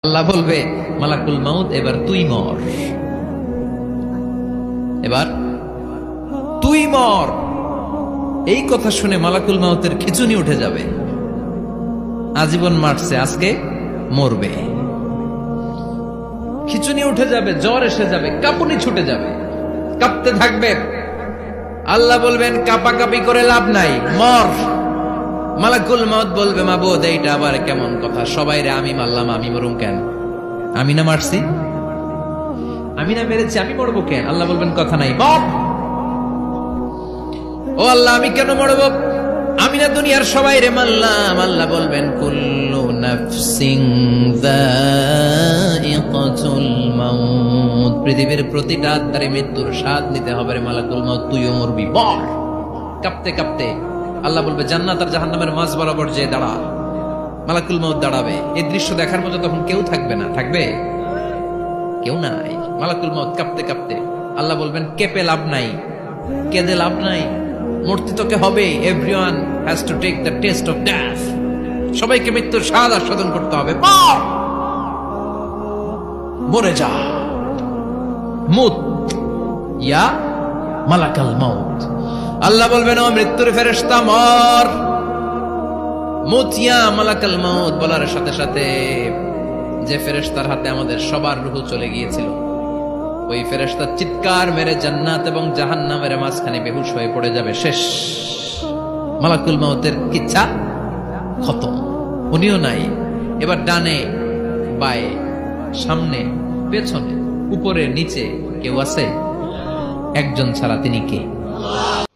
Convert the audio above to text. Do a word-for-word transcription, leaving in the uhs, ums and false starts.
আল্লাহ বলবে মালাকুল মাউত এবার তুই মর, এবার তুই মর। এই কথা শুনে মালাকুল মাউতের খিচুনি উঠে যাবে। আজীবন মারছে, আজকে মরবে। খিচুনি উঠে যাবে, জ্বর এসে যাবে, কাঁপুনি ছুটে যাবে, কাঁপতে থাকবে। আল্লাহ বলবেন কাঁপাকাঁপি করে লাভ নাই, মর। মালাকুল মাউত বলবে মাবুদ এইটা আবার কেমন কথা, সবাই রে আমি মারলাম, আমি মরুম কেন? আমি না মারছি, আমি না মেরেছি, আমি মরবো কেন? আল্লাহ বলবেন কথা নাই, মর। ও আল্লাহ আমি কেন মরবো? আমি না দুনিয়ার সবাই রে মারলাম। আল্লাহ বলবেন কুল্লু নাফসিন যায়িকাতুল মাউত, পৃথিবীর প্রতিটা আত্মারে মৃত্যুর স্বাদ নিতে হবে রে মালাকুল মাউত, তুইও মরবি, মর। কাঁপতে কাঁপতে আল্লাহ বলবে জান্নাত আর জাহান্নামের মাঝ বরাবর যে দাঁড়া। মালাকুল মাউত দাঁড়াবে, এই দৃশ্য দেখার মতো তখন কেউ থাকবে না, থাকবে কেউ নাই। মালাকুল মাউত কাঁপতে কাঁপতে, আল্লাহ বলবেন কেঁপে লাভ নাই, কেঁদে লাভ নাই, মরতে তোকে হবে। Everyone has to take the test of death, সবাইকে মৃত্যুর স্বাদ আস্বাদন করতে হবে। মর, মরে যা, মুত ইয়া মালাকাল মাউত। আল্লাহ বলবেন ও মৃত্যুর ফেরেশতা মর, মুত ইয়া মালাকাল মাউত। বলার সাথে সাথে যে ফেরেশতার হাতে আমাদের সবার রূহ চলে গিয়েছিল, ওই ফেরেশতা চিৎকার মেরে জান্নাত এবং জাহান্নামের মাঝখানে বেহুশ হয়ে পড়ে যাবে, শেষ। মালাকুল মাউতের কিচ্ছা খতম, উনিও নাই। এবার ডানে বায়ে সামনে পেছনে উপরে নিচে কেউ আছে? একজন ছাড়া, তিনি কে?